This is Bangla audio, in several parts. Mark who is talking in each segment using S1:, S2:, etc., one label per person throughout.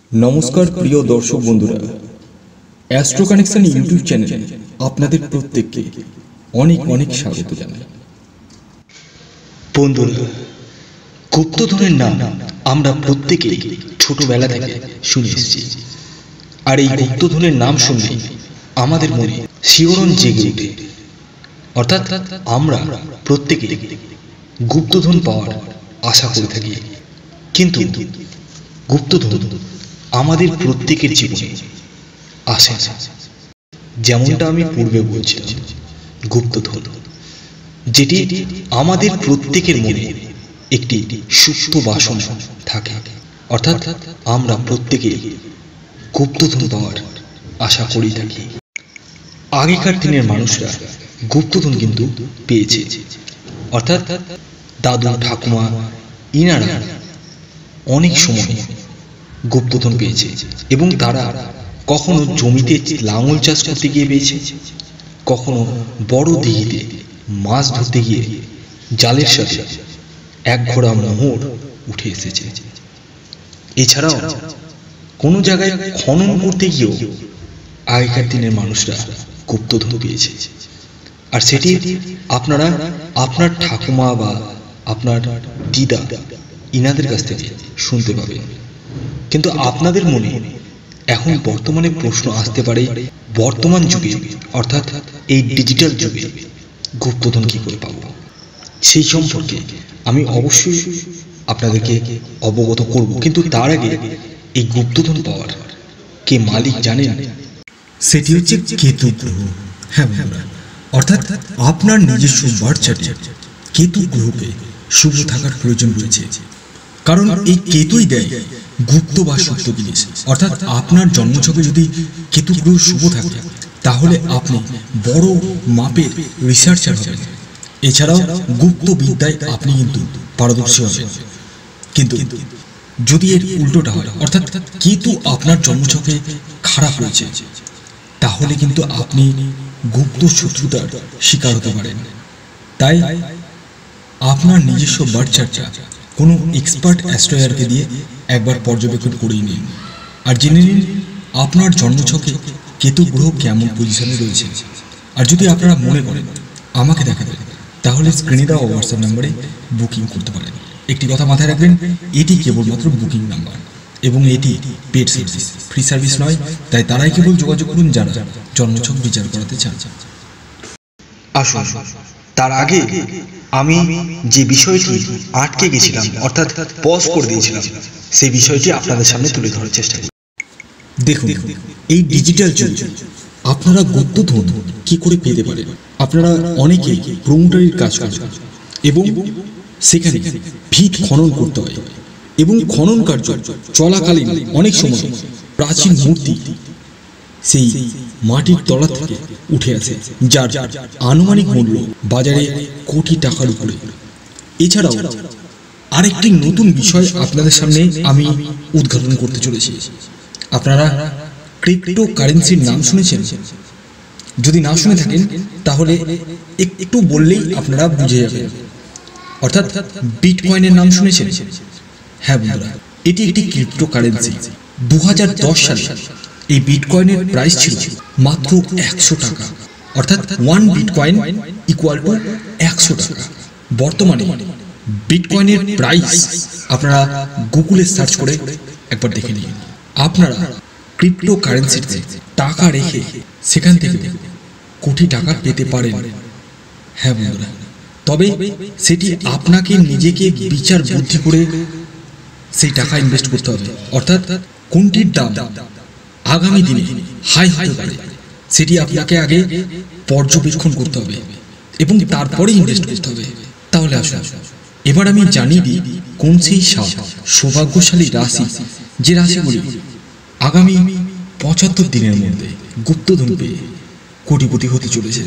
S1: নমস্কার প্রিয় দর্শক বন্ধুরা, অ্যাস্ট্রো কানেকশন ইউটিউব চ্যানেলে আপনাদের প্রত্যেককে অনেক অনেক স্বাগত জানাই।
S2: বন্ধুরা, গুপ্তধনের নাম আমরা প্রত্যেকেই ছোটবেলা থেকে শুনে এসেছি। আর এই গুপ্তধনের নাম শুনলে আমাদের মনে শিহরণ জেগে ওঠে। অর্থাৎ আমরা প্রত্যেকে গুপ্তধন পাওয়ার আশা করে থাকি। কিন্তু গুপ্তধন আমাদের প্রত্যেকের জীবনে আসে না। যেমনটা আমি পূর্বে বলছিলাম, গুপ্তধন যেটি আমাদের প্রত্যেকের মনে একটি সুপ্ত বাসনা থাকে। অর্থাৎ আমরা প্রত্যেকে গুপ্তধন পাওয়ার আশা করেই থাকি। আগেকার দিনের মানুষরা গুপ্তধন কিন্তু পেয়েছে। অর্থাৎ দাদু ঠাকুমা ইনারা অনেক সময় গুপ্তধন পেয়েছে এবং তারা কখনো জমিতে লাঙল চাষ করতে গিয়ে পেয়েছে, কখনো বড় দিঘিতে মাছ ধরতে গিয়ে জালের সাথে এক ঘোড়া মোহর উঠে এসেছে। এছাড়াও কোনো জায়গায় খনন করতে গিয়েও আগেকার দিনের মানুষরা গুপ্তধন পেয়েছে। আর সেটি আপনারা আপনার ঠাকুমা বা আপনার দিদা ইনাদের কাছ থেকে শুনতে পাবেন। কিন্তু আপনাদের মনে এখন বর্তমানে প্রশ্ন আসতে পারে, বর্তমান যুগে অর্থাৎ এই ডিজিটাল যুগে গুপ্তধন কি করে পাবো? সেই সম্পর্কে আমি অবশ্যই আপনাদেরকে অবগত করব। কিন্তু তার আগে এই গুপ্তধন পাওয়ার কে মালিক জানেন?
S1: সেটি হচ্ছে কেতু গ্রহ। হ্যাঁ বন্ধুরা, অর্থাৎ আপনার নিজস্ব বার্চার্টে কেতু গ্রহকে শুভ থাকার প্রয়োজন রয়েছে। কারণ এই কেতুই দেয় গুপ্ত বা সত্য জিনিস। অর্থাৎ আপনার জন্মছকে যদি কেতু গ্রহ শুভ থাকে তাহলে আপনি বড় মাপের রিসার্চার হবেন। এছাড়াও গুপ্ত বিদ্যায় আপনি কিন্তু পারদর্শী হবেন। কিন্তু যদি এর উল্টোটা হয়, অর্থাৎ কেতু আপনার জন্মছকে খারাপ হয়েছে, তাহলে কিন্তু আপনি গুপ্ত শত্রুতার শিকার হতে পারেন। তাই আপনার নিজস্ব বার্চার্টটা কোনো এক্সপার্ট অ্যাস্ট্রোলজারকে দিয়ে একবার পর্যবেক্ষণ করেই নিন আর জেনে নিন আপনার জন্মছকে কেতু গ্রহ কেমন পজিশনে রয়েছে। আর যদি আপনারা মনে করেন আমাকে দেখাবেন, তাহলে স্ক্রিনে দেওয়া হোয়াটসঅ্যাপ নাম্বারে বুকিং করতে পারেন। একটি কথা মাথায় রাখবেন, এটি কেবলমাত্র বুকিং নাম্বার এবং এটি পেড সার্ভিস, ফ্রি সার্ভিস নয়। তাই তারাই কেবল যোগাযোগ করুন যারা জন্মছক বিচার করাতে চান।
S2: আসুন, তার আগে আমি যে বিষয়টি আটকে গেছিলাম অর্থাৎ পজ করে দিয়েছিলাম, সেই বিষয়টি আপনাদের সামনে তুলে ধরার চেষ্টা করি।
S1: দেখুন, এই ডিজিটাল যুগে আপনারা গুপ্তধন কি করে পেতে পারেন? আপনারা অনেকেই প্রমোটারির কাজ করেন এবং সেখানে ভিত খনন করতে হয় এবং খনন কার্য চলাকালীন অনেক সময় প্রাচীন মূর্তি সেই মাটির তলা থেকে উঠে আসে, যার আনুমানিক মূল্য বাজারে কোটি টাকার উপরে। এছাড়াও আরেকটি নতুন বিষয় আপনাদের সামনে আমি উদ্ঘাটন করতে চলেছি। আপনারা ক্রিপ্টো কারেন্সির নাম শুনেছেন? যদি না শুনে থাকেন তাহলে একটু বললেই আপনারা বুঝে যাবেন। অর্থাৎ বিটকয়েনের নাম শুনেছেন? হ্যাঁ বন্ধুরা, এটি একটি ক্রিপ্টো কারেন্সি। 2010 সালে এই বিটকয়েনের প্রাইস ছিল মাত্র 100 টাকা। অর্থাৎ 1 বিটকয়েন ইকুয়াল টু 100 টাকা। বর্তমানে বিটকয়েনের প্রাইস আপনারা গুগলে সার্চ করে একবার দেখে নিন। আপনারা ক্রিপ্টো কারেন্সিতে টাকা রেখে সেখান থেকে কোটি টাকা পেতে পারেন। হ্যাঁ বন্ধুরা, তবে সেটি আপনাকে নিজেকে বিচার বুদ্ধি করে সেই টাকা ইনভেস্ট করতে হবে। অর্থাৎ কোনটির দাম আগামী দিনে হাই হতে পারে সেটি আপনাকে আগে পর্যবেক্ষণ করতে হবে এবং তারপরে ইনভেস্ট করতে হবে। তাহলে আসুন এবার আমি জানিয়ে দিই কোন সেই সৌভাগ্যশালী রাশি, যে রাশিগুলি আগামী 75 দিনের মধ্যে গুপ্তধন পেয়ে কোটিপতি হতে চলেছে।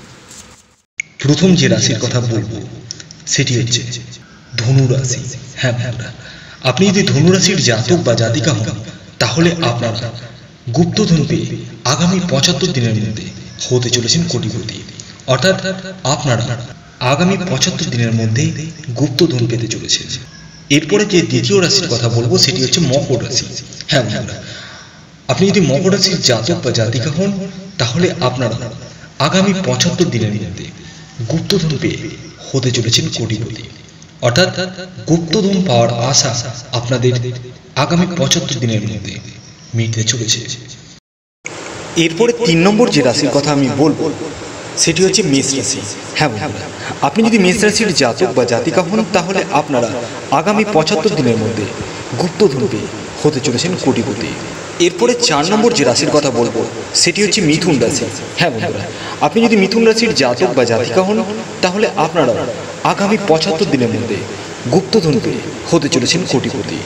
S2: প্রথম যে রাশির কথা বলবো সেটি হচ্ছে ধনু রাশি। হ্যাঁ বন্ধুরা, আপনি যদি ধনু রাশির জাতক বা জাতিকা হন তাহলে আপনারা গুপ্তধন পেয়ে আগামী 75 দিনের মধ্যে হতে চলেছেন কোটিপতি। অর্থাৎ আপনারা আগামী 75 দিনের মধ্যে গুপ্তধন পেতে চলেছেন। এরপরে যে দ্বিতীয় রাশির কথা বলবো সেটি হচ্ছে মকর রাশি। হ্যাঁ বন্ধুরা, আপনি যদি মকর রাশির জাতক বা জাতিকা হন তাহলে আপনারা আগামী 75 দিনের মধ্যে গুপ্তধন পেয়ে হতে চলেছেন কোটিপতি। অর্থাৎ গুপ্তধন পাওয়ার আশা আপনাদের আগামী 75 দিনের মধ্যে মিটতে চলেছে।
S3: এরপরে 3 নম্বর যে রাশির কথা আমি বলবো সেটি হচ্ছে মেষ রাশি। হ্যাঁ বন্ধুরা, আপনি যদি মেষ রাশির জাতক বা জাতিকা হন তাহলে আপনারা আগামী 75 দিনের মধ্যে গুপ্তধন পেয়ে হতে চলেছেন কোটিপতি। এরপরে 4 নম্বর যে রাশির কথা বলবো সেটি হচ্ছে মিথুন রাশি। হ্যাঁ বন্ধুরা, আপনি যদি মিথুন রাশির জাতক বা জাতিকা হন তাহলে আপনারা আগামী 75 দিনের মধ্যে গুপ্তধন পেয়ে হতে চলেছেন কোটিপতি।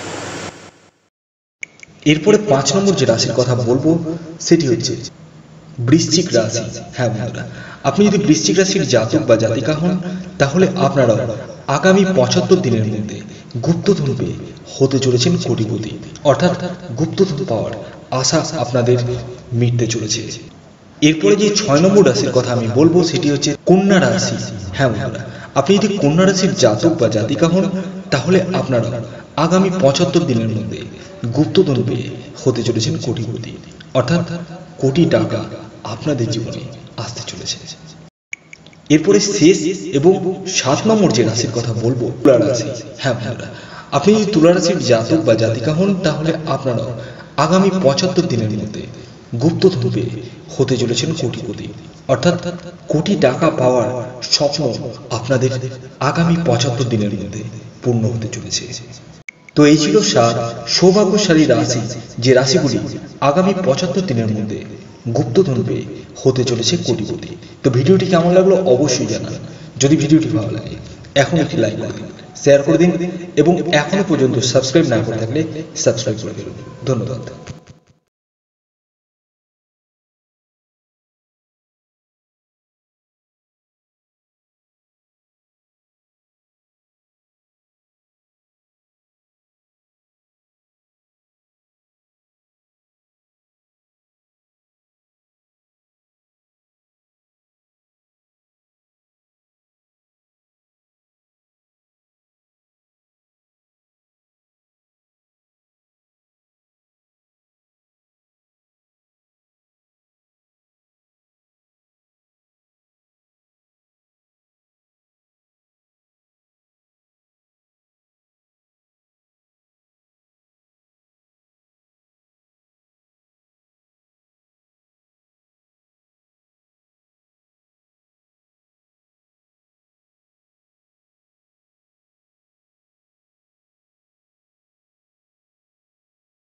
S2: এরপরে 5 নম্বর যে রাশির কথা বলবো সেটি হচ্ছে বৃশ্চিক রাশি। হ্যাঁ বন্ধুরা, আপনি যদি বৃশ্চিক রাশির জাতক বা জাতিকা হন তাহলে আপনারা আগামী 75 দিনের মধ্যে গুপ্তধন পেয়ে হতে চলেছেন কোটিপতি। অর্থাৎ গুপ্তধন পাওয়ার আশা আপনাদের মিটতে চলেছে। এরপরে যে 6 নম্বর রাশির কথা আমি বলবো সেটি হচ্ছে কন্যা রাশি। হ্যাঁ বন্ধুরা, আপনি যদি কন্যা রাশির জাতক বা জাতিকা হন তাহলে আপনারা আগামী 75 দিনের মধ্যে গুপ্তধন পেয়ে হতে চলেছেন কোটিপতি। অর্থাৎ কোটি টাকা আপনাদের জীবনে আসতে চলেছে। এরপরে শেষ এবং 7 নম্বর যে রাশির কথা বলবো তুলা রাশি। হ্যাঁ বন্ধুরা, আপনি যদি তুলা রাশির জাতক বা জাতিকা হন তাহলে আপনারা আগামী 75 দিনের মধ্যে গুপ্তধন পেয়ে হতে চলেছেন কোটিপতি। অর্থাৎ কোটি টাকা পাওয়ার স্বপ্ন আপনাদের আগামী 75 দিনের মধ্যে পূর্ণ হতে চলেছে। তো এই ছিল 7 সৌভাগ্যশালী রাশি, যে রাশিগুলি আগামী 75 দিনের মধ্যে গুপ্তধন পেয়ে হতে চলেছে কোটিপতি। তো ভিডিওটি কেমন লাগলো অবশ্যই জানান। যদি ভিডিওটি ভালো লাগে এখন একটি লাইক করে দিন, শেয়ার করে দিন এবং এখনো পর্যন্ত সাবস্ক্রাইব না করে থাকলে সাবস্ক্রাইব করে দিন। ধন্যবাদ।